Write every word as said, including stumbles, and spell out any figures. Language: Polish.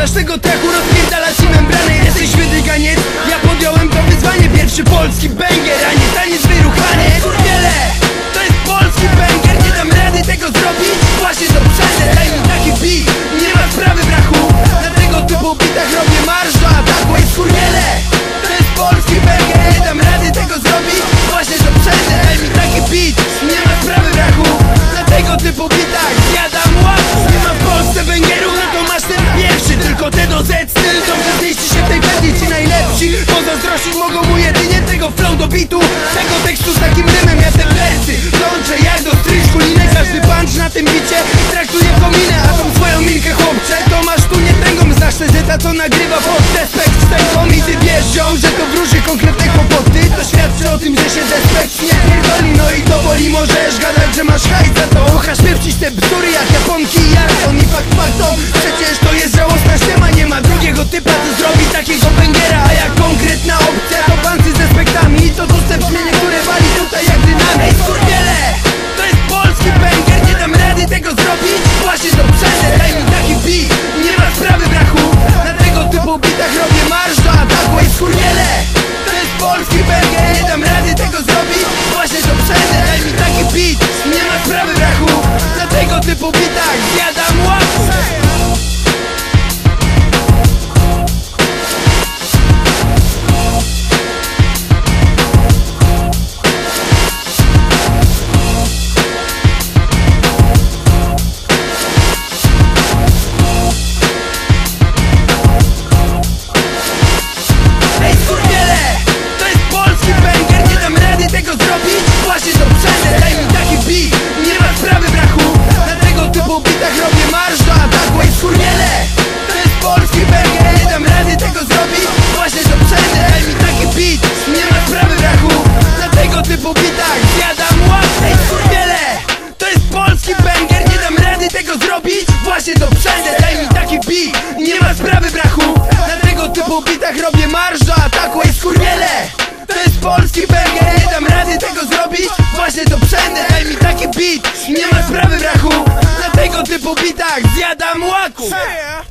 Używasz tego traku, rozpierdalasz i membrany. Jesteś wydyganiec, ja podjąłem to wyzwanie. Pierwszy polski banger, a nie taniec wyruchany. Kurwiele, to jest polski banger. Nie dam rady tego zrobić, właśnie to przejdę. Daj mi taki beat, nie ma sprawy brachu. Na tego typu bitach robię marsz do ataku. Ej skurwiele, to jest polski banger. Nie dam rady tego zrobić, właśnie to przejdę. Daj mi taki beat, nie ma sprawy brachu. Na tego typu bitach zjadam łapku. Nie ma w Polsce bangerów, no to masz ten pierwszy. Tylko te do Z styl dobrze zmieści się w tej pętli. Ci najlepsi pozazdrościć mogą mu jedynie tego flow do bitu, tego tekstu z takim rymem. Ja te wersy plączę jak do stryżku linę. Każdy punch na tym bicie traktuje kominę. A tą swoją milkę chłopcze to masz tu nie tęgą. Znasz te zeta co nagrywa pod despekt z tęgą. I ty wiesz ziom, że to wróży konkretne kłopoty. To świadczy o tym, że się despekt nie pierdoli. No i to boli, możesz gadać, że masz hajs za to. Kochasz pieprzcić te bzdury jak Japonki i Jarton. I fakt faktom, przecież to jest żałosna ściema. Nie ma drugiego typa, co zrobi takiego bangera. A jak konkretna opcja to pancy z despektami. To tłuste brzmienie, które wali tutaj jak dynamit. Ej skurwiele, to jest polski banger. Nie dam rady tego zrobić, właśnie to przejdę. Daj mi taki beat, nie ma sprawy brachu. Na tego typu bitach robię marsz do ataku. Ej skurwiele, to jest polski banger. Nie dam rady tego zrobić, właśnie to przejdę. Daj mi taki beat, nie ma sprawy brachu. Na tego typu bitach zjadam łapku. Po bitach zjadam łapkę. Ej skurwiele, to jest polski banger. Nie dam rady tego zrobić, właśnie to przejdę. Daj mi taki beat, nie ma sprawy brachu. Na tego typu bitach robię marsz do ataku. Ej skurwiele, to jest polski banger. Nie dam rady tego zrobić, właśnie to przejdę. Daj mi taki beat, nie ma sprawy brachu. Na tego typu bitach zjadam łaku.